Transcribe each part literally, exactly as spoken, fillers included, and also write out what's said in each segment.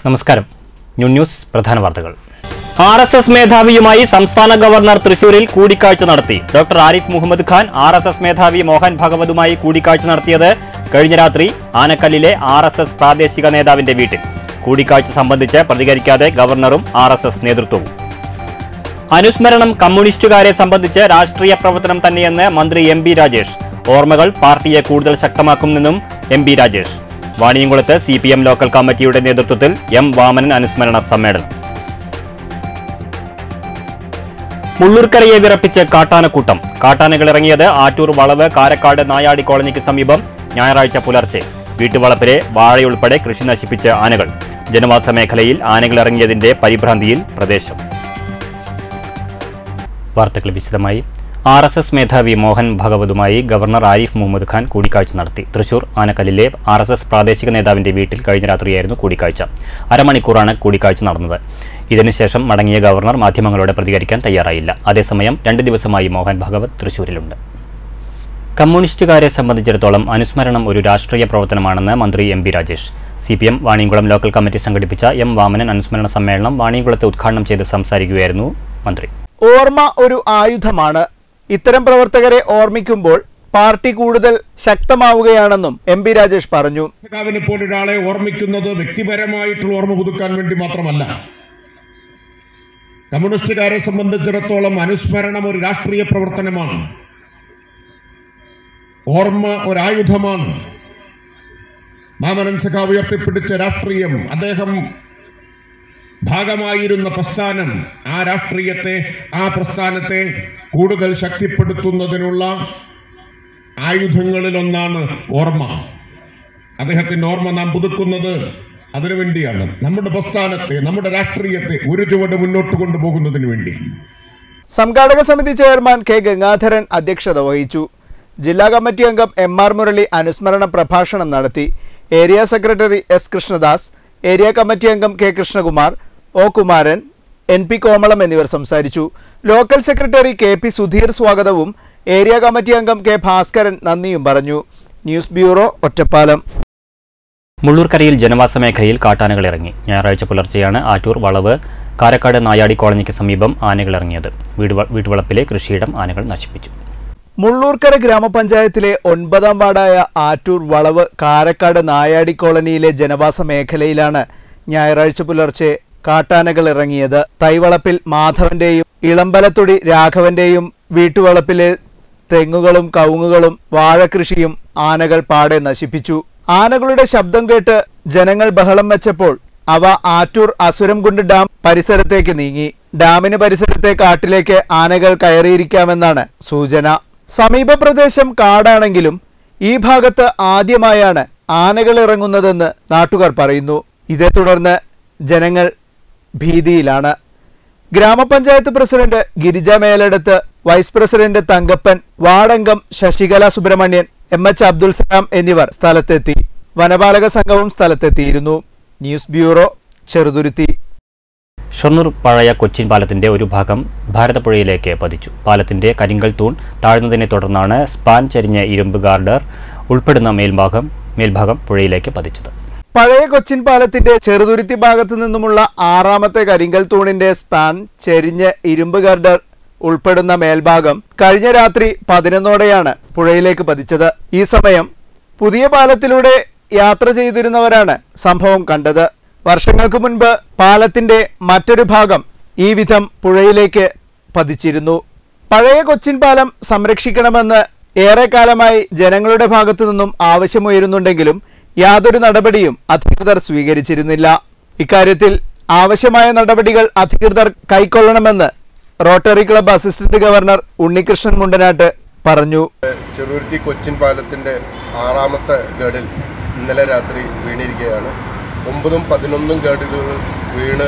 നമസ്കാരം. New news പ്രധാന വാർത്തകൾ. ആർ എസ് എസ് മേധാവിയുമായി സംസ്ഥാന ഗവർണർ തൃശൂരിൽ കൂടിക്കാഴ്ച നടത്തി. Doctor Arif Mohammad Khan R S S മേധാവി മോഹൻ ഭഗവതുമായി കൂടിക്കാഴ്ച നടത്തിയത് കഴിഞ്ഞ രാത്രി ആനക്കല്ലിലെ ആർ എസ് എസ് പ്രാദേശിക നേതാവിന്റെ വീട്ടിൽ. കൂടിക്കാഴ്ച സംബന്ധിച്ച് പ്രതികരിക്കാതെ ഗവർണറും ആർ എസ് എസ് നേതൃത്വവും. അനുസ്മരണം കമ്മ്യൂണിസ്റ്റുകാരെ സംബന്ധിച്ച് രാഷ്ട്രീയ പ്രവർത്തനം തന്നെയെന്ന് മന്ത്രി എം ബി രാജേഷ്. ഓർമ്മകൾ പാർട്ടിയെ കൂടുതൽ ശക്തമാക്കുമെന്നും എം ബി രാജേഷ്. വാണിയംകുളത്ത് സി പി എം ലോക്കൽ കമ്മിറ്റിയുടെ നേതൃത്വത്തിൽ എം വാമനൻ അനുസ്മരണ സമ്മേളനം. മുള്ളൂർക്കരയെ വിറപ്പിച്ച് കാട്ടാനക്കൂട്ടം. കാട്ടാനകൾ ഇറങ്ങിയത് ആറ്റൂർ വളവ് കാരക്കാട് നായാടി കോളനിക്ക് സമീപം ഞായറാഴ്ച പുലർച്ചെ. വീട്ടുവളപ്പിലെ വാഴയുൾപ്പെടെ കൃഷി നശിപ്പിച്ച ആനകൾ. ജനവാസ മേഖലയിൽ ആനകൾ ഇറങ്ങിയതിന്റെ പരിഭ്രാന്തിയിൽ പ്രദേശം. വാർത്തകൾ വിശദമായി. ആർ എസ് എസ് മേധാവി മോഹൻ ഭഗവതുമായി ഗവർണർ ആരിഫ് മുഹമ്മദ് ഖാൻ കൂടിക്കാഴ്ച നടത്തി. തൃശൂർ ആനക്കല്ലിലെ ആർ എസ് എസ് പ്രാദേശിക നേതാവിന്റെ വീട്ടിൽ കഴിഞ്ഞ രാത്രിയായിരുന്നു കൂടിക്കാഴ്ച. അരമണിക്കൂറാണ് കൂടിക്കാഴ്ച നടന്നത്. ഇതിനുശേഷം മടങ്ങിയ ഗവർണർ മാധ്യമങ്ങളോട് പ്രതികരിക്കാൻ തയ്യാറായില്ല. അതേസമയം രണ്ട് ദിവസമായി മോഹൻ ഭഗവത് തൃശൂരിലുണ്ട്. കമ്മ്യൂണിസ്റ്റുകാരെ സംബന്ധിച്ചിടത്തോളം അനുസ്മരണം ഒരു രാഷ്ട്രീയ പ്രവർത്തനമാണെന്ന് മന്ത്രി M B Rajesh. C P M Vaniyamkulam local committee സംഘടിപ്പിച്ച എം വാമനൻ അനുസ്മരണ സമ്മേളനം വാണിയംകുളത്തെ ഉദ്ഘാടനം ചെയ്ത് സംസാരിക്കുകയായിരുന്നു മന്ത്രി. ഓർമ്മ ഒരു ആയുധമാണ്. ഇത്തരം പ്രവർത്തകരെ ഓർമ്മിക്കുമ്പോൾ പാർട്ടി കൂടുതൽ ശക്തമാവുകയാണെന്നും എം ബി രാജേഷ് പറഞ്ഞു. ഒരാളെ ഓർമ്മിക്കുന്നത് വ്യക്തിപരമായിട്ടുള്ള ഓർമ്മ പുതുക്കാൻ വേണ്ടി മാത്രമല്ല. കമ്മ്യൂണിസ്റ്റുകാരെ സംബന്ധിച്ചിടത്തോളം അനുസ്മരണം ഒരു രാഷ്ട്രീയ പ്രവർത്തനമാണ്. ഓർമ്മ ഒരായുധമാണ്. വാമനൻ സഖാവ് ഉയർത്തിപ്പിടിച്ച രാഷ്ട്രീയം, അദ്ദേഹം ഭാഗമായിരുന്ന പ്രസ്ഥാനം, ആ രാഷ്ട്രീയത്തെ, ആ പ്രസ്ഥാനത്തെ കൂടുതൽ ശക്തിപ്പെടുത്തുന്നതിനുള്ള ആയുധങ്ങളിലൊന്നാണ് ഓർമ്മ. അദ്ദേഹത്തിന്റെ ഓർമ്മ നാം പുതുക്കുന്നത് അതിനുവേണ്ടിയാണ്. നമ്മുടെ പ്രസ്ഥാനത്തെ, നമ്മുടെ രാഷ്ട്രീയത്തെ ഒരു ചുവട് മുന്നോട്ട് കൊണ്ടുപോകുന്നതിന് വേണ്ടി. സംഘാടക സമിതി ചെയർമാൻ കെ ഗംഗാധരൻ അധ്യക്ഷത വഹിച്ചു. ജില്ലാ കമ്മിറ്റി അംഗം എം ആർ മുരളി അനുസ്മരണ പ്രഭാഷണം നടത്തി. Area secretary S Krishnadas, area committee അംഗം K Krishnakumar, O Kumaran, N P Komalam എന്നിവർ സംസാരിച്ചു. Local secretary K P Sudheer സ്വാഗതവും ഏരിയ കമ്മിറ്റി അംഗം കെ ഭാസ്കരൻ നന്ദിയും പറഞ്ഞു. News bureau, Ottapalam. മുള്ളൂർക്കരയിൽ ജനവാസ മേഖലയിൽ കാട്ടാനകൾ ഇറങ്ങി. ഞായറാഴ്ച പുലർച്ചെയാണ് ആറ്റൂർ വളവ് കാരക്കാട് നായാടി കോളനിക്ക് സമീപം ആനകൾ ഇറങ്ങിയത്. വീട്ടുവളപ്പിലെ കൃഷിയിടം ആനകൾ നശിപ്പിച്ചു. മുള്ളൂർക്കര ഗ്രാമപഞ്ചായത്തിലെ ഒൻപതാം വാർഡായ ആറ്റൂർ വളവ് കാരക്കാട് നായാടി കോളനിയിലെ ജനവാസ മേഖലയിലാണ് ഞായറാഴ്ച പുലർച്ചെ കാട്ടാനകൾ ഇറങ്ങിയത്. തൈവളപ്പിൽ മാധവന്റെയും ഇളമ്പലത്തൊടി രാഘവന്റെയും വീട്ടുവളപ്പിലെ തെങ്ങുകളും കവുങ്ങുകളും വാഴകൃഷിയും ആനകൾ പാടെ നശിപ്പിച്ചു. ആനകളുടെ ശബ്ദം കേട്ട് ജനങ്ങൾ ബഹളം വെച്ചപ്പോൾ അവ ആറ്റൂർ അസുരംകുണ്ട് ഡാം പരിസരത്തേക്ക് നീങ്ങി. ഡാമിന് പരിസരത്തെ കാട്ടിലേക്ക് ആനകൾ കയറിയിരിക്കാമെന്നാണ് സൂചന. സമീപ പ്രദേശം കാടാണെങ്കിലും ഈ ഭാഗത്ത് ആദ്യമായാണ് ആനകൾ ഇറങ്ങുന്നതെന്ന് നാട്ടുകാർ പറയുന്നു. ഇതേ തുടർന്ന് ജനങ്ങൾ ഭീതിയിലാണ്. ഗ്രാമപഞ്ചായത്ത് president Girija Meleduth, vice president Thankappan, വാർഡംഗം ശശികല സുബ്രഹ്മണ്യൻ, എം എച്ച് അബ്ദുൽ സലാം എന്നിവർ സ്ഥലത്തെത്തി. വനപാലക സംഘവും സ്ഥലത്തെത്തിയിരുന്നു. News bureau, Cheruthuruthy. ഷൊർണൂർ പഴയ കൊച്ചിൻ പാലത്തിന്റെ ഒരു ഭാഗം ഭാരതപ്പുഴയിലേക്ക് പതിച്ചു. പാലത്തിന്റെ കരിങ്കൽ തൂൺ താഴ്ന്നതിനെ തുടർന്നാണ് സ്പാൻ ചരിഞ്ഞ ഇരുമ്പ് ഗാർഡർ ഉൾപ്പെടുന്ന മേൽഭാഗം മേൽഭാഗം പുഴയിലേക്ക് പതിച്ചത്. പഴയ കൊച്ചിൻ പാലത്തിന്റെ ചെറുതുരുത്തി ഭാഗത്തു നിന്നുമുള്ള ആറാമത്തെ കരിങ്കൽ തൂണിന്റെ സ്പാൻ ചെരിഞ്ഞ് ഇരുമ്പ് ഗാർഡർ ഉൾപ്പെടുന്ന മേൽഭാഗം കഴിഞ്ഞ രാത്രി പതിനൊന്നോടെയാണ് പുഴയിലേക്ക് പതിച്ചത്. ഈ സമയം പുതിയ പാലത്തിലൂടെ യാത്ര ചെയ്തിരുന്നവരാണ് സംഭവം കണ്ടത്. വർഷങ്ങൾക്ക് മുൻപ് പാലത്തിന്റെ മറ്റൊരു ഭാഗം ഈ വിധം പുഴയിലേക്ക് പതിച്ചിരുന്നു. പഴയ കൊച്ചിൻ പാലം സംരക്ഷിക്കണമെന്ന് ഏറെക്കാലമായി ജനങ്ങളുടെ ഭാഗത്തു നിന്നും ആവശ്യമുയരുന്നുണ്ടെങ്കിലും യാതൊരു നടപടിയും അധികൃതർ സ്വീകരിച്ചിരുന്നില്ല. ഇക്കാര്യത്തിൽ ആവശ്യമായ നടപടികൾ അധികൃതർ കൈക്കൊള്ളണമെന്ന് rotary club assistant governor Unnikrishnan Mundanatt പറഞ്ഞു. ചെറുതുരുത്തി കൊച്ചിൻ പാലത്തിന്റെ ആറാമത്തെ ഗേഡിൽ ഇന്നലെ രാത്രി വീണിരിക്കുകയാണ്. ഒമ്പതും പതിനൊന്നും ഗേഡുകൾ വീണ്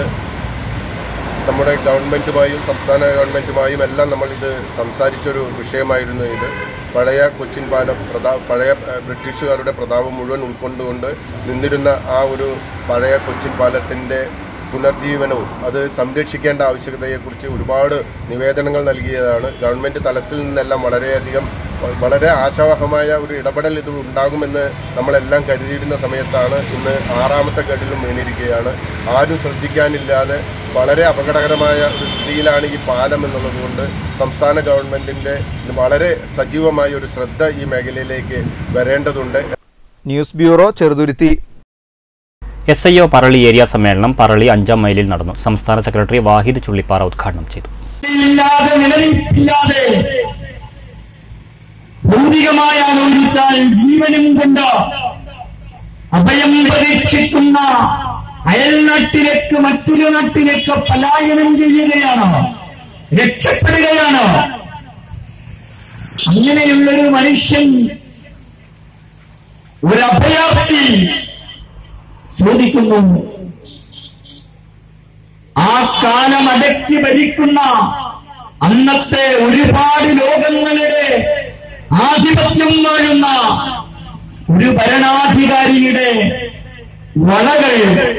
നമ്മുടെ ഗവൺമെൻറ്റുമായും സംസ്ഥാന ഗവൺമെൻറ്റുമായും എല്ലാം നമ്മളിത് സംസാരിച്ചൊരു വിഷയമായിരുന്നു. ഇത് പഴയ കൊച്ചിൻ പാലം പ്രതാ പഴയ ബ്രിട്ടീഷുകാരുടെ പ്രതാപം മുഴുവൻ ഉൾക്കൊണ്ടുകൊണ്ട് നിന്നിരുന്ന ആ ഒരു പഴയ കൊച്ചിൻ പാലത്തിൻ്റെ പുനർജീവനവും അത് സംരക്ഷിക്കേണ്ട ആവശ്യകതയെക്കുറിച്ച് ഒരുപാട് നിവേദനങ്ങൾ നൽകിയതാണ്. ഗവൺമെൻറ് തലത്തിൽ നിന്നെല്ലാം വളരെയധികം വളരെ ആശാവഹമായ ഒരു ഇടപെടൽ ഇത് ഉണ്ടാകുമെന്ന് നമ്മളെല്ലാം കരുതിയിരുന്ന സമയത്താണ് ഇന്ന് ആറാമത്തെ ഗഡിലും വീണിരിക്കുകയാണ്. ആരും ശ്രദ്ധിക്കാനില്ലാതെ വളരെ അപകടകരമായ ഒരു സ്ഥിതിയിലാണ് ഈ പാലം എന്നുള്ളതുകൊണ്ട് സംസ്ഥാന ഗവൺമെൻറ്റിൻ്റെ വളരെ സജീവമായ ഒരു ശ്രദ്ധ ഈ മേഖലയിലേക്ക് വരേണ്ടതുണ്ട്. News bureau, Cheruthuruthy. S I O Parali area സമ്മേളനം പറളി അഞ്ചാം മൈലിൽ നടന്നു. സംസ്ഥാന സെക്രട്ടറി വാഹിദ് ചുള്ളിപ്പാറ ഉദ്ഘാടനം ചെയ്തു. ഭൗതികമായി ആലോചിച്ചാൽ ജീവനും കൊണ്ട് അഭയം പ്രതീക്ഷിക്കുന്ന അയൽനാട്ടിലേക്ക് മറ്റൊരു നാട്ടിലേക്ക് പലായനം ചെയ്യുകയാണ്, രക്ഷപ്പെടുകയാണ്. അങ്ങനെയുള്ളൊരു മനുഷ്യൻ, ഒരു അഭയാർത്ഥി ചോദിക്കുന്നു, ആ കാലം അടക്കി ഭരിക്കുന്ന അന്നത്തെ ഒരുപാട് ലോകങ്ങളുടെ ആധിപത്യം വാഴുന്ന ഒരു ഭരണാധികാരിയുടെ വളകൾ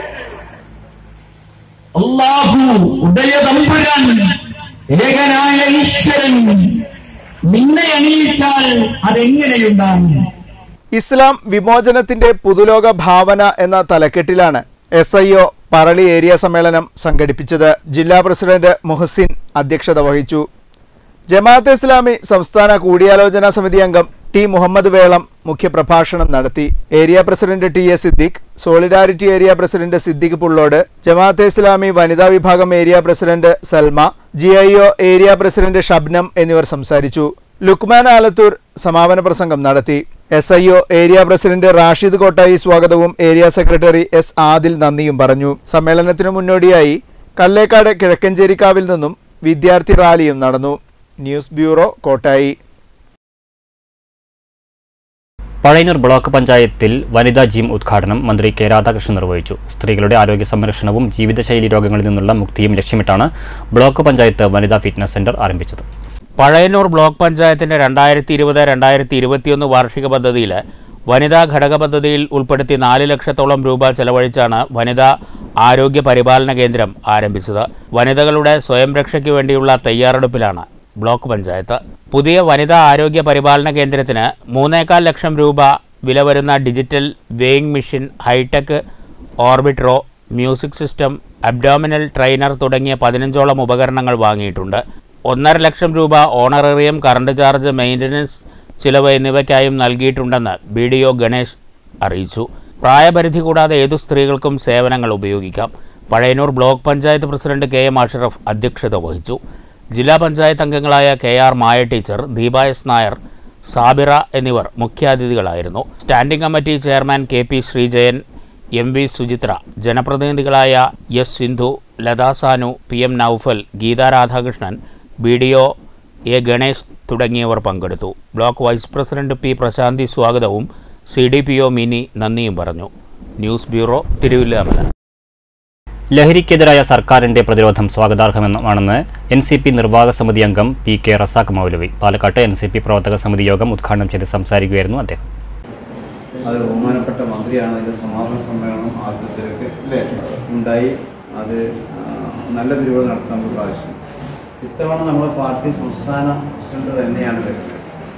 അല്ലാഹു ഉദയതമ്പുരാൻ ഏകനായ ഈശ്വരൻ നിന്നെ അണിയിച്ചാൽ അതെങ്ങനെയുണ്ടാകും? ഇസ്ലാം വിമോചനത്തിന്റെ പുതുലോക ഭാവന എന്ന തലക്കെട്ടിലാണ് S I O Parali area സമ്മേളനം സംഘടിപ്പിച്ചത്. ജില്ലാ പ്രസിഡന്റ് മുഹസിൻ അധ്യക്ഷത വഹിച്ചു. ജമാഅത്തെ ഇസ്ലാമി സംസ്ഥാന കൂടിയാലോചനാ സമിതി അംഗം ടി മുഹമ്മദ് വേളം മുഖ്യപ്രഭാഷണം നടത്തി. Area president T A Siddique, solidarity area president Siddique Pullode, Jamaate Islami വനിതാ വിഭാഗം area president Salma, G I O area president Shabnam എന്നിവർ സംസാരിച്ചു. ലുക്മാൻ ആലത്തൂർ സമാപന പ്രസംഗം നടത്തി. S I O area president Rashid Kottayi സ്വാഗതവും ഏരിയ സെക്രട്ടറി എസ് ആദിൽ നന്ദിയും പറഞ്ഞു. സമ്മേളനത്തിനു മുന്നോടിയായി കല്ലേക്കാട് കിഴക്കഞ്ചേരിക്കാവിൽ നിന്നും വിദ്യാർത്ഥി റാലിയും നടന്നു. News bureau, Kottayi. Pazhayannur block പഞ്ചായത്തിൽ വനിതാ ജിം ഉദ്ഘാടനം മന്ത്രി കെ രാധാകൃഷ്ണൻ നിർവഹിച്ചു. സ്ത്രീകളുടെ ആരോഗ്യ സംരക്ഷണവും ജീവിതശൈലി രോഗങ്ങളിൽ നിന്നുള്ള മുക്തിയും ലക്ഷ്യമിട്ടാണ് ബ്ലോക്ക് പഞ്ചായത്ത് വനിതാ ഫിറ്റ്നസ് സെന്റർ ആരംഭിച്ചത്. പഴയന്നൂർ ബ്ലോക്ക് പഞ്ചായത്തിന്റെ രണ്ടായിരത്തി ഇരുപത് രണ്ടായിരത്തി ഇരുപത്തിയൊന്ന് വാർഷിക പദ്ധതിയിൽ വനിതാ ഘടക പദ്ധതിയിൽ ഉൾപ്പെടുത്തി നാല് ലക്ഷത്തോളം രൂപ ചെലവഴിച്ചാണ് വനിതാ ആരോഗ്യ പരിപാലന കേന്ദ്രം ആരംഭിച്ചത്. വനിതകളുടെ സ്വയം രക്ഷയ്ക്ക് വേണ്ടിയുള്ള തയ്യാറെടുപ്പിലാണ് ബ്ലോക്ക് പഞ്ചായത്ത്. പുതിയ വനിതാ ആരോഗ്യ പരിപാലന കേന്ദ്രത്തിന് മൂന്നേകാൽ ലക്ഷം രൂപ വില വരുന്ന digital weighing machine, hi tech orbitrek, music system, abdominal trainer തുടങ്ങിയ പതിനഞ്ചോളം ഉപകരണങ്ങൾ വാങ്ങിയിട്ടുണ്ട്. ഒന്നര ലക്ഷം രൂപ ഓണറേറിയം, കറണ്ട് ചാർജ്, മെയിൻ്റനൻസ് ചിലവ് എന്നിവയ്ക്കായും നൽകിയിട്ടുണ്ടെന്ന് ബി ഡി ഒ ഗണേഷ് അറിയിച്ചു. പ്രായപരിധി കൂടാതെ ഏതു സ്ത്രീകൾക്കും സേവനങ്ങൾ ഉപയോഗിക്കാം. Pazhayannur block panchayat president K M Ashraf അധ്യക്ഷത വഹിച്ചു. ജില്ലാ പഞ്ചായത്ത് അംഗങ്ങളായ K R Maya teacher, Deepa S Nair, Sabira എന്നിവർ മുഖ്യാതിഥികളായിരുന്നു. Standing committee chairman K P Sreejayan, M V Suchithra, ജനപ്രതിനിധികളായ S Sindhu, Latha Sanu, P M Noufal, Geetha Radhakrishnan, B D O A Ganesh തുടങ്ങിയവർ പങ്കെടുത്തു. Block vice president P Prashanthi സ്വാഗതവും C D P O Mini നന്ദിയും പറഞ്ഞു. News bureau, Thiruvallamala. ലഹരിക്കെതിരായ സർക്കാരിന്റെ പ്രതിരോധം സ്വാഗതാർഹമാണെന്ന് എൻ സി പി നിർവാഹക സമിതി അംഗം പി കെ റസാഖ് മൗലവി. പാലക്കാട്ട് എൻ സി പി പ്രവർത്തക സമിതി യോഗം ഉദ്ഘാടനം ചെയ്ത് സംസാരിക്കുകയായിരുന്നു അദ്ദേഹം. അത് ബഹുമാനപ്പെട്ട മന്ത്രിയാണ് ഇതിൻ്റെ സമാപന സമ്മേളനം ആദ്യത്തിലേക്ക് ഉണ്ടായി. അത് നല്ല പരിപാടി നടത്താൻ നമുക്ക് ആവശ്യം. ഇത്തവണ നമ്മുടെ പാർട്ടി സംസ്ഥാന പ്രസിഡന്റ് തന്നെയാണ് വരുന്നത്.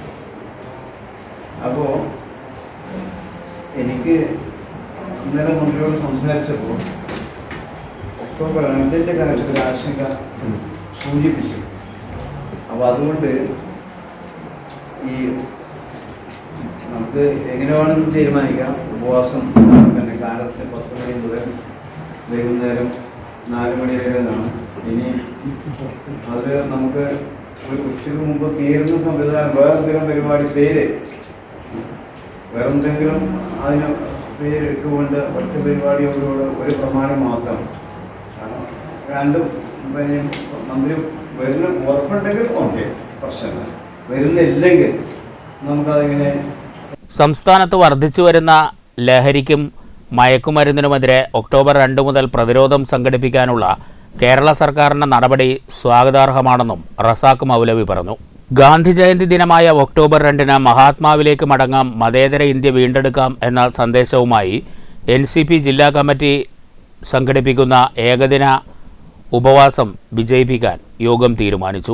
അപ്പോൾ എനിക്ക് ഇന്നലെ മന്ത്രിയോട് സംസാരിച്ചപ്പോൾ ഒക്ടോബർ രണ്ടിൻ്റെ കാര്യത്തിൽ ഒരു ആശങ്ക സൂചിപ്പിച്ചു. അപ്പോൾ അതുകൊണ്ട് ഈ നമുക്ക് എങ്ങനെ വേണമെങ്കിലും തീരുമാനിക്കാം. ഉപവാസം പിന്നെ കാലത്ത് പത്ത് മണി മുതൽ വൈകുന്നേരം നാല് മണി വരെ ആണ്. ഇനി അത് നമുക്ക് ഒരു ഉച്ചയ്ക്ക് മുമ്പ് തീരുന്ന സംവിധാനം വേറെന്തെങ്കിലും പരിപാടി പേര് വേറെന്തെങ്കിലും അതിന് പേരിട്ടുകൊണ്ട് ഒറ്റ പരിപാടിയോടുകൂടെ ഒരു പ്രമാണം മാത്രം. കാരണം രണ്ടും മന്ത്രി വരുന്ന ഉറപ്പുണ്ടെങ്കിൽ ഓക്കെ, പ്രശ്നമില്ല. വരുന്നില്ലെങ്കിൽ നമുക്കതിങ്ങനെ. സംസ്ഥാനത്ത് വർദ്ധിച്ചു വരുന്ന ലഹരിക്കും മയക്കുമരുന്നിനുമെതിരെ ഒക്ടോബർ രണ്ട് മുതൽ പ്രതിരോധം സംഘടിപ്പിക്കാനുള്ള കേരള സർക്കാരിന്റെ നടപടി സ്വാഗതാർഹമാണെന്നും റസാഖ് മൗലവി പറഞ്ഞു. ഗാന്ധി ജയന്തി ദിനമായ ഒക്ടോബർ രണ്ടിന് മഹാത്മാവിലേക്ക് മടങ്ങാം, മതേതര ഇന്ത്യ വീണ്ടെടുക്കാം എന്ന സന്ദേശവുമായി എൻ സി പി ജില്ലാ കമ്മിറ്റി സംഘടിപ്പിക്കുന്ന ഏകദിന ഉപവാസം വിജയിപ്പിക്കാൻ യോഗം തീരുമാനിച്ചു.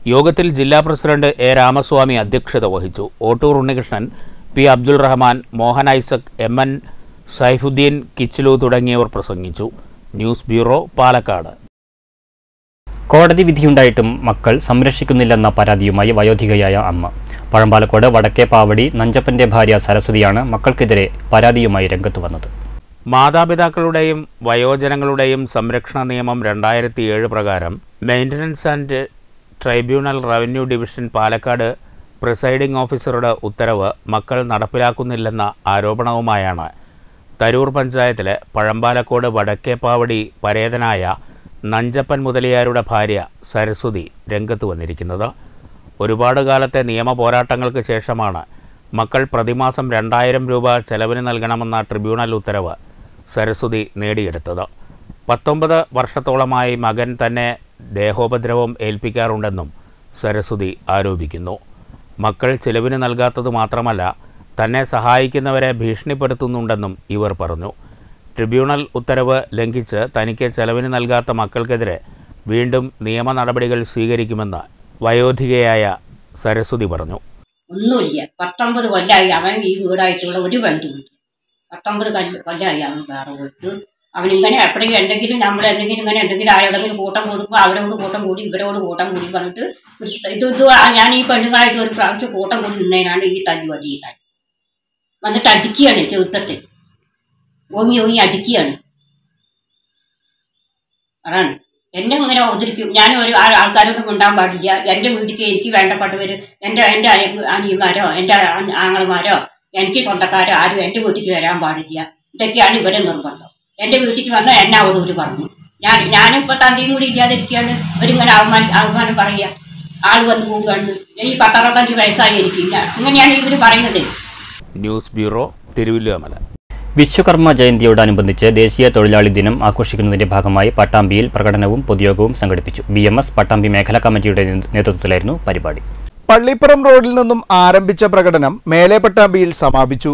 യോഗത്തിൽ ജില്ലാ പ്രസിഡന്റ് എ രാമസ്വാമി അധ്യക്ഷത വഹിച്ചു. Ottur Unnikrishnan, P Abdul Rahman, Mohan Isaac, M N Saifuddin Kichilu തുടങ്ങിയവർ പ്രസംഗിച്ചു. News bureau, Palakkad. കോടതി വിധിയുണ്ടായിട്ടും മക്കൾ സംരക്ഷിക്കുന്നില്ലെന്ന പരാതിയുമായി വയോധികയായ അമ്മ. പഴമ്പാലക്കോട് വടക്കേപ്പാവടി നഞ്ചപ്പന്റെ ഭാര്യ സരസ്വതിയാണ് മക്കൾക്കെതിരെ പരാതിയുമായി രംഗത്തു വന്നത്. മാതാപിതാക്കളുടെയും വയോജനങ്ങളുടെയും സംരക്ഷണ നിയമം രണ്ടായിരത്തി ഏഴ് പ്രകാരം maintenance and tribunal revenue division Palakkad presiding ഓഫീസറുടെ ഉത്തരവ് മക്കൾ നടപ്പിലാക്കുന്നില്ലെന്ന ആരോപണവുമായാണ് തരൂർ പഞ്ചായത്തിലെ പഴമ്പാലക്കോട് വടക്കേപ്പാവടി പരേതനായ നഞ്ചപ്പൻ മുതലിയാരുടെ ഭാര്യ സരസ്വതി രംഗത്ത് വന്നിരിക്കുന്നത്. ഒരുപാട് കാലത്തെ നിയമ പോരാട്ടങ്ങൾക്ക് ശേഷമാണ് മക്കൾ പ്രതിമാസം രണ്ടായിരം രൂപ ചെലവിന് നൽകണമെന്ന ട്രിബ്യൂണൽ ഉത്തരവ് സരസ്വതി നേടിയെടുത്തത്. പത്തൊമ്പത് വർഷത്തോളമായി മകൻ തന്നെ ദേഹോപദ്രവം ഏൽപ്പിക്കാറുണ്ടെന്നും സരസ്വതി ആരോപിക്കുന്നു. മക്കൾ ചെലവിന് നൽകാത്തത് മാത്രമല്ല, തന്നെ സഹായിക്കുന്നവരെ ഭീഷണിപ്പെടുത്തുന്നുണ്ടെന്നും ഇവർ പറഞ്ഞു. ട്രിബ്യൂണൽ ഉത്തരവ് ലംഘിച്ച് തനിക്ക് ചെലവിന് നൽകാത്ത മക്കൾക്കെതിരെ വീണ്ടും നിയമ നടപടികൾ സ്വീകരിക്കുമെന്ന് വയോധികയായ സരസ്വതി പറഞ്ഞു. ഒന്നുമില്ല, പത്തൊമ്പത് കൊല്ലമായി അവൻ ഈ വീടായിട്ടുള്ള ഒരു ബന്ധുവില്ല. പത്തൊമ്പത് കൊല്ലമായി അവൻ വേറെ പോയിട്ട്. അവനിങ്ങനെ എപ്പോഴും എന്തെങ്കിലും നമ്മൾ എന്തെങ്കിലും ഇങ്ങനെ എന്തെങ്കിലും ആരോടെങ്കിലും കൂട്ടം കൂടുമ്പോൾ അവരോട് കൂട്ടം കൂടി ഇവരോട് കൂട്ടം കൂടി പറഞ്ഞിട്ട് ഇത് ഇത് ഞാൻ ഈ പെണ്ണുങ്ങളായിട്ട് ഒരു പ്രാവശ്യം കൂട്ടം കൂടി നിന്നതിനാണ് ഈ തല്ലി വലിയ വന്നിട്ട് അടിക്കുകയാണ് ചെറുത്തത്തെ ഓങ്ങി ഓങ്ങി അടിക്കുകയാണ്. അതാണ് എന്നെ ഇങ്ങനെ അവതരിക്കും. ഞാൻ ഒരു ആൾക്കാരോട് ഉണ്ടാകാൻ പാടില്ല. എൻ്റെ വീട്ടിലേക്ക് എനിക്ക് വേണ്ടപ്പെട്ടവർ എൻ്റെ എൻ്റെ അനിയന്മാരോ എൻ്റെ ആങ്ങളമാരോ എനിക്ക് സ്വന്തക്കാരോ ആരും എൻ്റെ വീട്ടിലേക്ക് വരാൻ പാടില്ല. ഇതൊക്കെയാണ് ഇവരെ നിർബന്ധം. എൻ്റെ വീട്ടിലേക്ക് വന്നാൽ എന്നെ അവതൂര് പറഞ്ഞു. ഞാൻ ഞാനിപ്പോൾ തന്റെയും കൂടി ഇല്ലാതിരിക്കുകയാണ്. ഇവരിങ്ങനെ അവമാനം അവമാനം പറയുക, ആൾ വന്ന് പോവുകയാണ്. ഈ പത്തറുപത്തഞ്ച് വയസ്സായി എനിക്ക് അങ്ങനെയാണ് ഇവർ പറയുന്നത്. News bureau, Thiruvilwamala. വിശ്വകർമ്മ ജയന്തിയോടനുബന്ധിച്ച് ദേശീയ തൊഴിലാളി ദിനം ആഘോഷിക്കുന്നതിന്റെ ഭാഗമായി പട്ടാമ്പിയിൽ പ്രകടനവും പൊതുയോഗവും സംഘടിപ്പിച്ചു. ബി എം എസ് പട്ടാമ്പി മേഖലാ കമ്മിറ്റിയുടെ നേതൃത്വത്തിലായിരുന്നു പരിപാടി. പള്ളിപ്പുറം റോഡിൽ നിന്നും ആരംഭിച്ച പ്രകടനം മേലെ പട്ടാമ്പിയിൽ സമാപിച്ചു.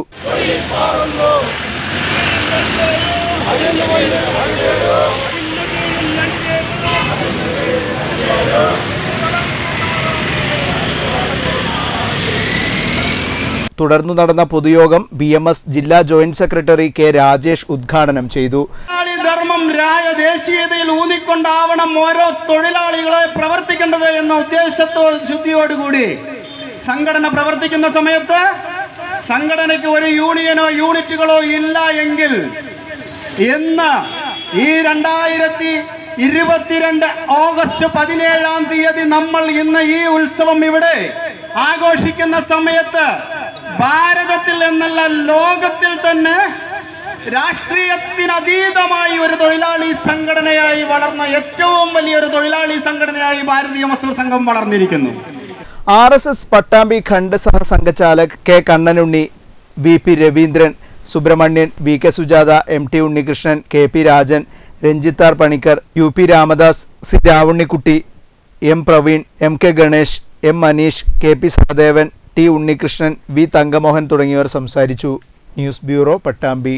തുടർന്നു നടന്ന പൊതുയോഗം ബി എം എസ് ജില്ലാ ജോയിന്റ് സെക്രട്ടറി കെ രാജേഷ് ഉദ്ഘാടനം ചെയ്തു. ധർമ്മം രായ ദേശീയതയിൽ ഊന്നിക്കൊണ്ടാവണം ഓരോ തൊഴിലാളികളെ പ്രവർത്തിക്കേണ്ടത് എന്ന ഉദ്ദേശത്തോ ശുദ്ധിയോടുകൂടി സംഘടന പ്രവർത്തിക്കുന്ന സമയത്ത് സംഘടനയ്ക്ക് ഒരു യൂണിയനോ യൂണിറ്റുകളോ ഇല്ല എങ്കിൽ ഇന്ന് ഈ രണ്ടായിരത്തി ഇരുപത്തിരണ്ട് ഓഗസ്റ്റ് പതിനേഴാം തീയതി നമ്മൾ ഇന്ന് ഈ ഉത്സവം ഇവിടെ ആഘോഷിക്കുന്ന സമയത്ത് ഭാരതത്തിൽ എന്നല്ല ലോകത്തിൽ തന്നെ രാഷ്ട്രീയത്തിനതീതമായി ഒരു തൊഴിലാളി സംഘടനയായി വളർന്ന ഏറ്റവും വലിയൊരു തൊഴിലാളി സംഘടനയായി ഭാരതീയ മസ്ദൂർ സംഘം വളർന്നിരിക്കുന്നു. ആർ എസ് എസ് പട്ടാമ്പി ഖണ്ഡ് സഹസംഘചാലക് K Kannanunni, V P Raveendran, Subramanian, V K Sujatha, M T Unnikrishnan, K P Rajan, Ranjithar Panicker, U P Ramadas, C Ravunnikutty, M Praveen, M K Ganesh, M Manish, K P Sahadevan, T Unnikrishnan, V Thankamohan തുടങ്ങിയവർ സംസാരിച്ചു. News bureau, Pattambi.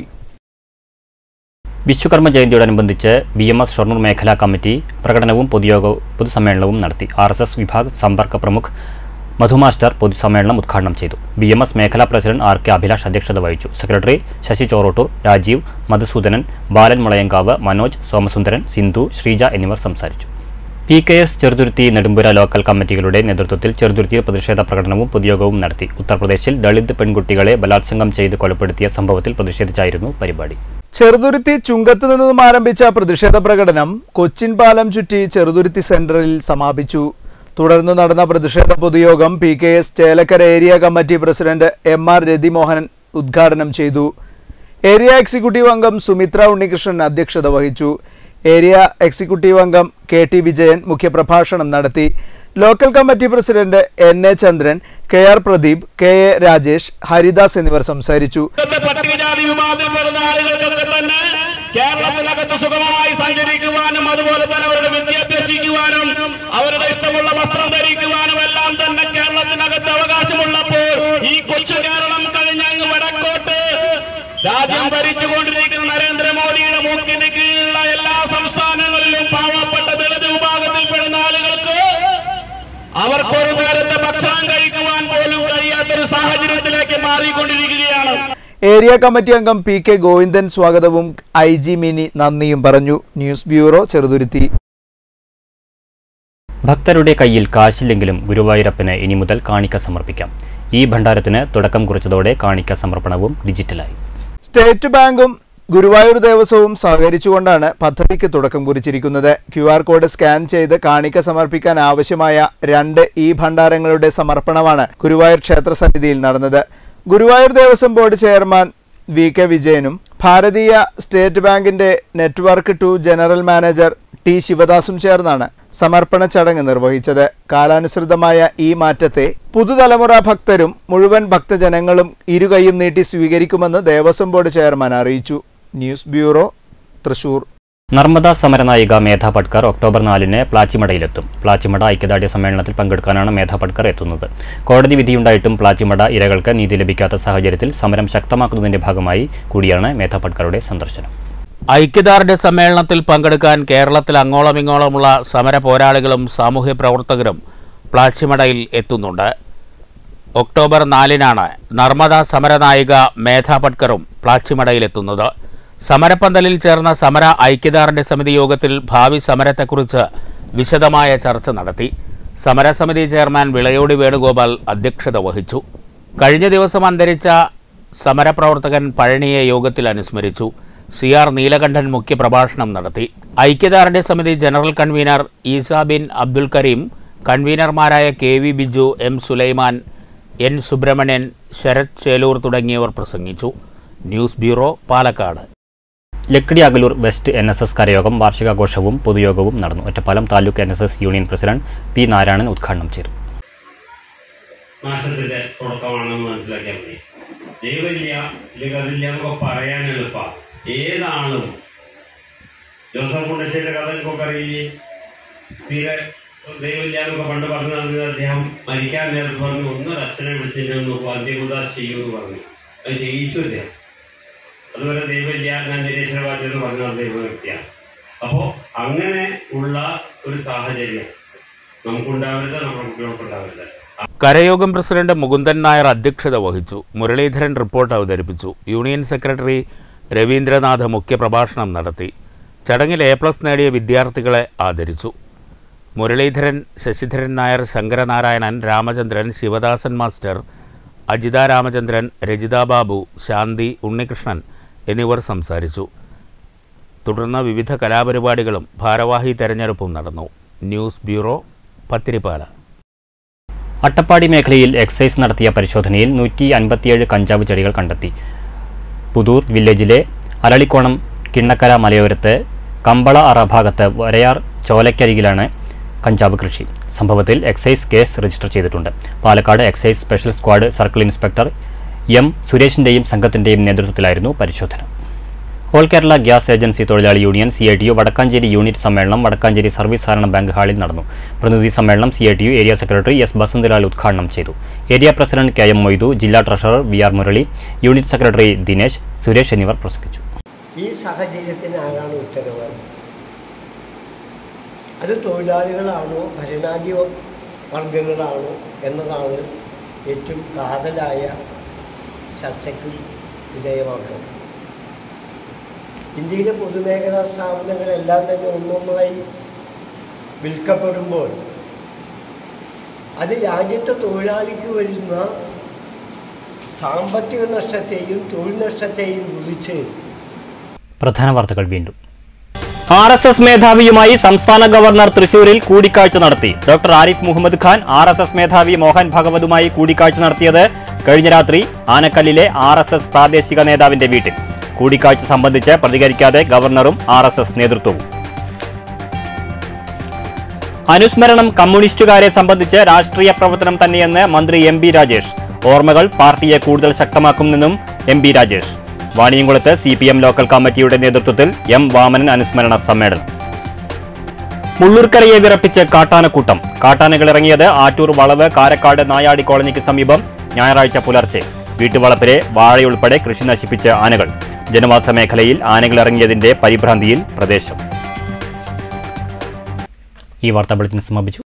വിശ്വകർമ്മ ജയന്തിയോടനുബന്ധിച്ച് ബി എം എസ് ഷൊർണൂർ മേഖലാ കമ്മിറ്റി പ്രകടനവും പൊതുയോഗവും പൊതുസമ്മേളനവും നടത്തി. ആർ എസ് എസ് വിഭാഗ് സമ്പർക്ക പ്രമുഖ് മധുമാസ്റ്റർ പൊതുസമ്മേളനം ഉദ്ഘാടനം ചെയ്തു. ബി എം എസ് മേഖലാ പ്രസിഡന്റ് ആർ കെ അഭിലാഷ് അധ്യക്ഷത വഹിച്ചു. സെക്രട്ടറി ശശി ചോറോട്ടൂർ, രാജീവ്, മധുസൂദനൻ, ബാലൻ മുളയങ്കാവ്, മനോജ്, സോമസുന്ദരൻ, സിന്ധു, ശ്രീജ എന്നിവർ സംസാരിച്ചു. P K S Cheruthuruthy Nedumpura local കമ്മിറ്റികളുടെ നേതൃത്വത്തിൽ ചെറുതുരുത്തിയിൽ പ്രതിഷേധ പ്രകടനവും പൊതുയോഗവും നടത്തി. ഉത്തർപ്രദേശിൽ ദളിത് പെൺകുട്ടികളെ ബലാത്സംഗം ചെയ്ത് കൊലപ്പെടുത്തിയ സംഭവത്തിൽ പ്രതിഷേധിച്ചായിരുന്നു പരിപാടി. ചെറുതുരുത്തി ചുങ്കത്ത് നിന്നും ആരംഭിച്ച പ്രതിഷേധ പ്രകടനം കൊച്ചിൻ പാലം ചുറ്റി ചെറുതുരുത്തി സെന്ററിൽ സമാപിച്ചു. തുടർന്ന് നടന്ന പ്രതിഷേധ പൊതുയോഗം P K S Chelakkara area committee president M R Rathimohanan ഉദ്ഘാടനം ചെയ്തു. ഏരിയ എക്സിക്യൂട്ടീവ് അംഗം സുമിത്ര ഉണ്ണികൃഷ്ണൻ അധ്യക്ഷത വഹിച്ചു. ഏരിയ എക്സിക്യൂട്ടീവ് അംഗം കെ ടി വിജയൻ മുഖ്യപ്രഭാഷണം നടത്തി. Local committee president N A Chandran, K R Pradeep, K A Rajesh, Haridas എന്നിവർ സംസാരിച്ചു. പട്ടികജാതി വിഭാഗത്തിൽപ്പെടുന്ന ആളുകൾക്കൊക്കെ തന്നെ കേരളത്തിനകത്ത് സുഗമമായി സഞ്ചരിക്കുവാനും അതുപോലെ തന്നെ അവരുടെ വിദ്യാഭ്യസിക്കുവാനും അവരുടെ ഇഷ്ടമുള്ള വസ്ത്രം ധരിക്കുവാനും എല്ലാം തന്നെ കേരളത്തിനകത്ത് അവകാശമുള്ളപ്പോൾ ഈ കൊച്ചു കേരളം കഴിഞ്ഞങ്ങ് വടക്കോട്ട് രാജ്യം ഭരിച്ചുകൊണ്ടിരിക്കുന്ന നരേന്ദ്രമോദിയുടെ മൂക്കിന് കീഴിലുള്ള എല്ലാ സംസ്ഥാനങ്ങളിലും പാവപ്പെട്ട ദളിത് വിഭാഗത്തിൽപ്പെടുന്ന ആളുകൾക്ക് അവർ അവർക്കൊരു നേരത്തെ ഭക്ഷണം കഴിക്കുവാൻ പോലും കഴിയാത്തൊരു സാഹചര്യത്തിലേക്ക് മാറിക്കൊണ്ടിരിക്കുകയാണ്. ഏരിയ കമ്മിറ്റി അംഗം പി കെ ഗോവിന്ദൻ സ്വാഗതവും ഐ ജി മിനി നന്ദിയും പറഞ്ഞു. News bureau, Cheruthuruthy. ഭക്തരുടെ കയ്യിൽ കാശില്ലെങ്കിലും ഗുരുവായൂരപ്പന് ഇനി മുതൽ കാണിക്ക സമർപ്പിക്കാം. ഈ ഭണ്ഡാരത്തിന് തുടക്കം കുറിച്ചതോടെ കാണിക്ക സമർപ്പണവും ഡിജിറ്റലായി. സ്റ്റേറ്റ് ബാങ്കും ഗുരുവായൂർ ദേവസ്വവും സഹകരിച്ചുകൊണ്ടാണ് പദ്ധതിക്ക് തുടക്കം കുറിച്ചിരിക്കുന്നത്. ക്യു ആർ കോഡ് സ്കാൻ ചെയ്ത് കാണിക്ക സമർപ്പിക്കാൻ ആവശ്യമായ രണ്ട് ഈ ഭണ്ഡാരങ്ങളുടെ സമർപ്പണമാണ് ഗുരുവായൂർ ക്ഷേത്ര സന്നിധിയിൽ നടന്നത്. Guruvayur Devaswom board chairman V K വിജയനും ഭാരതീയ സ്റ്റേറ്റ് ബാങ്കിന്റെ network two general manager T ശിവദാസും ചേർന്നാണ് സമർപ്പണ ചടങ്ങ് നിർവഹിച്ചത്. കാലാനുസൃതമായ ഈ മാറ്റത്തെ പുതുതലമുറ ഭക്തരും മുഴുവൻ ഭക്തജനങ്ങളും ഇരുകൈയും നീട്ടി സ്വീകരിക്കുമെന്ന് ദേവസ്വം ബോർഡ് ചെയർമാൻ അറിയിച്ചു. News bureau, Thrissur. നർമ്മദ സമരനായിക മേധ പട്കർ ഒക്ടോബർ നാലിന് പ്ലാച്ചിമടയിലെത്തും. പ്ലാച്ചിമട ഐക്യദാർഢ്യ സമ്മേളനത്തിൽ പങ്കെടുക്കാനാണ് മേധ പട്കർ എത്തുന്നത്. കോടതി വിധിയുണ്ടായിട്ടും പ്ലാച്ചിമട ഇരകൾക്ക് നീതി ലഭിക്കാത്ത സാഹചര്യത്തിൽ സമരം ശക്തമാക്കുന്നതിന്റെ ഭാഗമായി കൂടിയാണ് മേധ പട്കറുടെ സന്ദർശനം. ഐക്യദാർഢ്യ സമ്മേളനത്തിൽ പങ്കെടുക്കാൻ കേരളത്തിൽ അങ്ങോളം ഇങ്ങോളമുള്ള സമര പോരാളികളും സാമൂഹ്യ പ്രവർത്തകരും പ്ലാച്ചിമടയിൽ എത്തുന്നുണ്ട്. ഒക്ടോബർ നാലിനാണ് നർമ്മദ സമരനായിക മേധ പട്കറും പ്ലാച്ചിമടയിലെത്തുന്നത്. സമരപ്പന്തലിൽ ചേർന്ന സമര ഐക്യദാർഢ്യ സമിതി യോഗത്തിൽ ഭാവി സമരത്തെക്കുറിച്ച് വിശദമായ ചർച്ച നടത്തി. സമരസമിതി ചെയർമാൻ വിളയോടി വേണുഗോപാൽ അധ്യക്ഷത വഹിച്ചു. കഴിഞ്ഞ ദിവസം അന്തരിച്ച സമരപ്രവർത്തകൻ പഴനിയെ യോഗത്തിൽ അനുസ്മരിച്ചു. സി ആർ നീലകണ്ഠൻ മുഖ്യപ്രഭാഷണം നടത്തി. ഐക്യദാർഢ്യ സമിതി ജനറൽ കൺവീനർ ഈസ ബിൻ അബ്ദുൽ കരീം, കൺവീനർമാരായ K V Biju, M Sulaiman, N Subramanian, Sarath Chelur തുടങ്ങിയവർ പ്രസംഗിച്ചു. News bureau, Palakkad. Lakkidi Akalur west N S S കരയോഗം വാർഷികാഘോഷവും പൊതുയോഗവും നടന്നു. Ottapalam taluk N S S union president P Narayanan ഉദ്ഘാടനം ചെയ്തു. നാശത്തിന്റെ തുടക്കമാണെന്ന് മനസ്സിലാക്കിയാൽ മതി. ദൈവമില്ല ഇല്ലെങ്കിൽ അതില്ല എന്നൊക്കെ പറയാൻ എളുപ്പ. ഏതാണും ജോസഫ് മുണ്ടശ്ശേരിയുടെ കഥ എനിക്കൊക്കെ അറിയില്ലേ? തീരെ ദൈവമില്ല എന്നൊക്കെ പണ്ട് പറഞ്ഞു തന്നത് അദ്ദേഹം മരിക്കാൻ നേരത്ത് പറഞ്ഞു, ഒന്നൊരു അച്ഛനെ വിളിച്ചിട്ട് നോക്കൂ, അന്ത്യകുദാസ് ചെയ്യുമെന്ന് പറഞ്ഞു. അത് ചെയ്യിച്ചു അദ്ദേഹം. അതുപോലെ ദൈവമില്ല, ഞാൻ നിരീശ്വരവാദി എന്ന് പറഞ്ഞു ദൈവ വ്യക്തിയാണ്. അപ്പോ അങ്ങനെ ഉള്ള ഒരു സാഹചര്യം നമുക്കുണ്ടാവരുത്, നമ്മുടെ കുട്ടികൾക്കുണ്ടാവരുത്. കരയോഗം പ്രസിഡന്റ് മുകുന്ദൻ നായർ അധ്യക്ഷത വഹിച്ചു. മുരളീധരൻ റിപ്പോർട്ട് അവതരിപ്പിച്ചു. യൂണിയൻ സെക്രട്ടറി രവീന്ദ്രനാഥ് മുഖ്യപ്രഭാഷണം നടത്തി. ചടങ്ങിൽ എ പ്ലസ് നേടിയ വിദ്യാർത്ഥികളെ ആദരിച്ചു. മുരളീധരൻ, ശശിധരൻ നായർ, ശങ്കരനാരായണൻ, രാമചന്ദ്രൻ, ശിവദാസൻ മാസ്റ്റർ, അജിത രാമചന്ദ്രൻ, രജിത ബാബു, ശാന്തി, ഉണ്ണികൃഷ്ണൻ എന്നിവർ സംസാരിച്ചു. തുടർന്ന് വിവിധ കലാപരിപാടികളും ഭാരവാഹി തെരഞ്ഞെടുപ്പും നടന്നു. News bureau, Pathiripala. അട്ടപ്പാടി മേഖലയിൽ എക്സൈസ് നടത്തിയ പരിശോധനയിൽ നൂറ്റി അൻപത്തിയേഴ് കഞ്ചാവ് ചെടികൾ കണ്ടെത്തി. പുതൂർ വില്ലേജിലെ അരളിക്കോണം കിണ്ണക്കര മലയോരത്ത് കമ്പള അറ ഭാഗത്ത് വരയാർ ചോലക്കരികിലാണ് കഞ്ചാവ് കൃഷി. സംഭവത്തിൽ എക്സൈസ് കേസ് രജിസ്റ്റർ ചെയ്തിട്ടുണ്ട്. Palakkad excise special squad circle inspector M സുരേഷിൻ്റെയും സംഘത്തിൻ്റെയും നേതൃത്വത്തിലായിരുന്നു പരിശോധന. ഓൾ കേരള ഗ്യാസ് ഏജൻസി തൊഴിലാളി union C I T U Vadakkanchery unit സമ്മേളനം വടക്കാഞ്ചേരി സർവീസ് സഹകരണ ബാങ്ക് ഹാളിൽ നടന്നു. പ്രതിനിധി സമ്മേളനം C I T U area secretary S Basanthalal ഉദ്ഘാടനം ചെയ്തു. Area president K M Moidu, ജില്ലാ treasurer V R Murali, unit secretary Dinesh, Suresh എന്നിവർ പ്രസംഗിച്ചു. ഈ സാഹചര്യത്തിന് ആരാണ് ഉത്തരവാദി? അത് തൊഴിലാളികളാണോ ഭരണാധി വർഗങ്ങളാണോ എന്നതാണ് ഏറ്റവും കാതലായ ചർച്ചയ്ക്ക് വിധേയമാക്കുന്നത്. ഇന്ത്യയിലെ പൊതുമേഖലാ സ്ഥാപനങ്ങളെല്ലാം തന്നെ ഒന്നൊന്നായി വിൽക്കപ്പെടുമ്പോൾ അത് രാജ്യത്തെ തൊഴിലാളിക്ക് വരുന്ന സാമ്പത്തിക നഷ്ടത്തെയും തൊഴിൽ നഷ്ടത്തെയും കുറിച്ച്. പ്രധാന വാർത്തകൾ വീണ്ടും. ആർ എസ് എസ് മേധാവിയുമായി സംസ്ഥാന ഗവർണർ തൃശൂരിൽ കൂടിക്കാഴ്ച നടത്തി. Doctor Arif Mohammad Khan R S S മേധാവി മോഹൻ ഭഗവതുമായി കൂടിക്കാഴ്ച നടത്തിയത് കഴിഞ്ഞ രാത്രി ആനക്കല്ലിലെ ആർ എസ് എസ് പ്രാദേശിക നേതാവിന്റെ വീട്ടിൽ. കൂടിക്കാഴ്ച സംബന്ധിച്ച് പ്രതികരിക്കാതെ ഗവർണറും ആർ എസ് എസ് നേതൃത്വവും. അനുസ്മരണം കമ്മ്യൂണിസ്റ്റുകാരെ സംബന്ധിച്ച് രാഷ്ട്രീയ പ്രവർത്തനം തന്നെയെന്ന് മന്ത്രി എം ബി രാജേഷ്. ഓർമ്മകൾ പാർട്ടിയെ കൂടുതൽ ശക്തമാക്കുമെന്നും എം ബി രാജേഷ്. വാണിയംകുളത്ത് സി പി എം ലോക്കൽ കമ്മിറ്റിയുടെ നേതൃത്വത്തിൽ എം വാമനൻ അനുസ്മരണ സമ്മേളനം. മുള്ളൂർക്കരയെ വിറപ്പിച്ച് കാട്ടാനക്കൂട്ടം. കാട്ടാനകൾ ഇറങ്ങിയത് ആറ്റൂർ വളവ് കാരക്കാട് നായാടി കോളനിക്ക് സമീപം ഞായറാഴ്ച പുലർച്ചെ. വീട്ടുവളപ്പിലെ വാഴയുൾപ്പെടെ കൃഷി നശിപ്പിച്ച ആനകൾ. ജനവാസ മേഖലയിൽ ആനകൾ ഇറങ്ങിയതിന്റെ പരിഭ്രാന്തിയിൽ പ്രദേശം. ഈ വാർത്താ ബുള്ളറ്റിൻ സമാപിച്ചു.